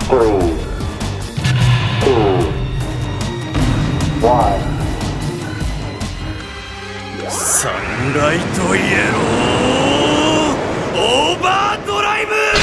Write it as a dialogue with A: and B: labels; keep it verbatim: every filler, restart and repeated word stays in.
A: three, two, one.
B: サンライトイエローオーバードライブ。